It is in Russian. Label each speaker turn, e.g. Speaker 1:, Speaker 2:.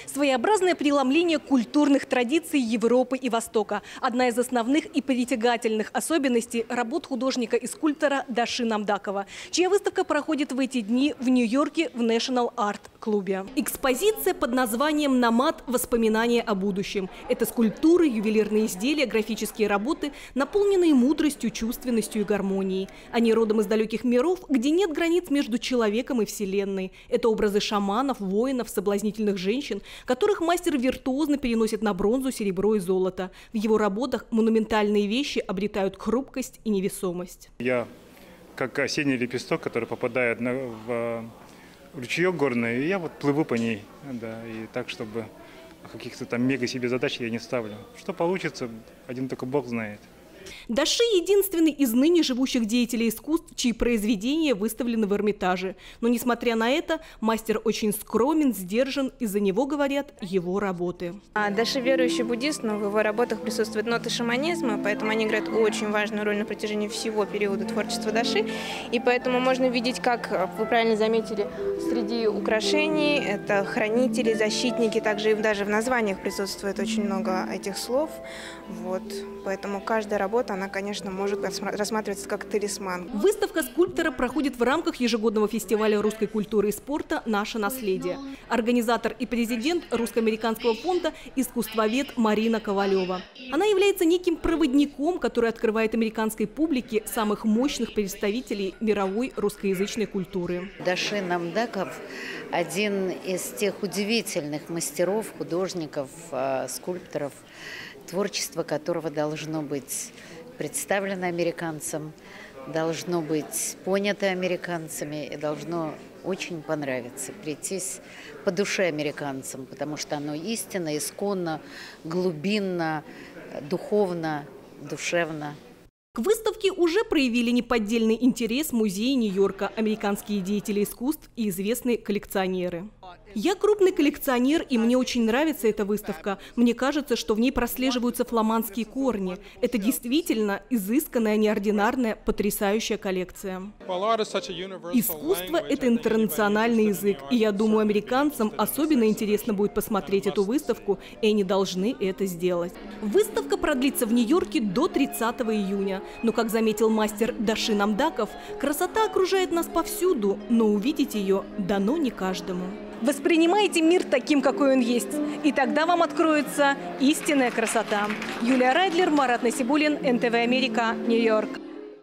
Speaker 1: Своеобразное преломление культурных традиций Европы и Востока. Одна из основных и притягательных особенностей работ художника и скульптора Даши Намдакова, чья выставка проходит в эти дни в Нью-Йорке в National Art Клубе. Экспозиция под названием «Номад. Воспоминания о будущем». Это скульптуры, ювелирные изделия, графические работы, наполненные мудростью, чувственностью и гармонией. Они родом из далеких миров, где нет границ между человеком и Вселенной. Это образы шаманов, воинов, соблазнительных женщин, которых мастер виртуозно переносит на бронзу, серебро и золото. В его работах монументальные вещи обретают хрупкость и невесомость.
Speaker 2: Я как осенний лепесток, который попадает в ручеек горный, и я вот плыву по ней, да, и так, чтобы каких-то там мега себе задач я не ставлю. Что получится, один только Бог знает.
Speaker 1: Даши – единственный из ныне живущих деятелей искусств, чьи произведения выставлены в Эрмитаже. Но, несмотря на это, мастер очень скромен, сдержан, и за него говорят его работы.
Speaker 3: Даши верующий буддист, но в его работах присутствуют ноты шаманизма, поэтому они играют очень важную роль на протяжении всего периода творчества Даши. И поэтому можно видеть, как вы правильно заметили, среди украшений это хранители, защитники, также и даже в названиях присутствует очень много этих слов. Вот. Поэтому каждая работа, она, конечно, может рассматриваться как талисман.
Speaker 1: Выставка скульптора проходит в рамках ежегодного фестиваля русской культуры и спорта «Наше наследие». Организатор и президент Русско-американского фонда искусствовед Марина Ковалева. Она является неким проводником, который открывает американской публике самых мощных представителей мировой русскоязычной культуры.
Speaker 4: Даши Намдаков – один из тех удивительных мастеров, художников, скульпторов, творчество которого должно быть представлено американцам, должно быть понято американцами и должно очень понравиться, прийтись по душе американцам, потому что оно истинно, исконно, глубинно, духовно, душевно.
Speaker 1: К выставке уже проявили неподдельный интерес музеи Нью-Йорка, американские деятели искусств и известные коллекционеры. Я крупный коллекционер, и мне очень нравится эта выставка. Мне кажется, что в ней прослеживаются фламандские корни. Это действительно изысканная, неординарная, потрясающая коллекция. Искусство – это интернациональный язык, и я думаю, американцам особенно интересно будет посмотреть эту выставку, и они должны это сделать. Выставка продлится в Нью-Йорке до 30 июня. Но, как заметил мастер Даши Намдаков, красота окружает нас повсюду, но увидеть ее дано не каждому. Воспринимайте мир таким, какой он есть, и тогда вам откроется истинная красота. Юлия Райдлер, Марат Насибуллин, НТВ Америка, Нью-Йорк.